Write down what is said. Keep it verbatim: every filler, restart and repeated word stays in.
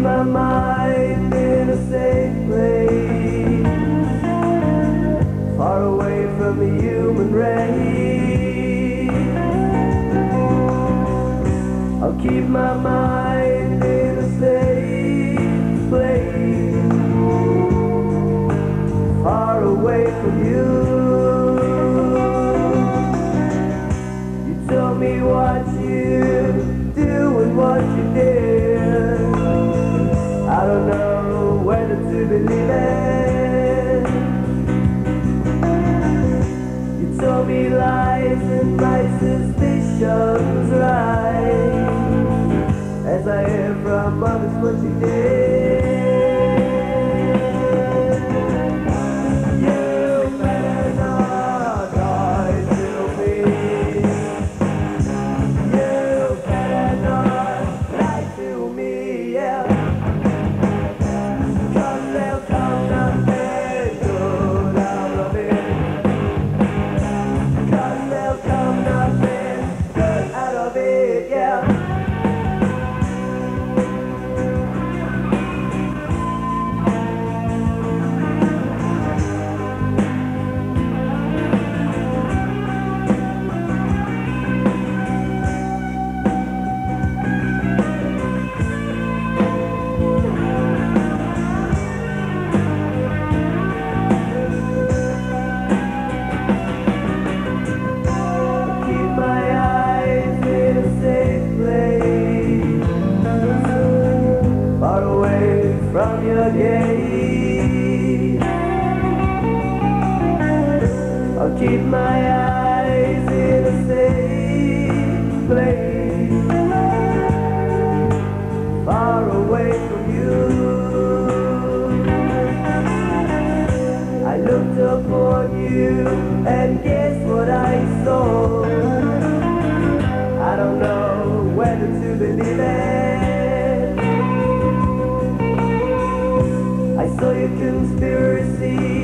my mind in a safe place, far away from the human race. I'll keep my mind in a safe place, far away from you. You tell me what you do and what you did. I don't know whether to believe it. You told me lies and my suspicions rise as I hear from others what you did. From your gaze, I'll keep my eyes in a safe place, far away from you. I looked upon you and guess what I saw. I don't know whether to believe it. I saw your conspiracy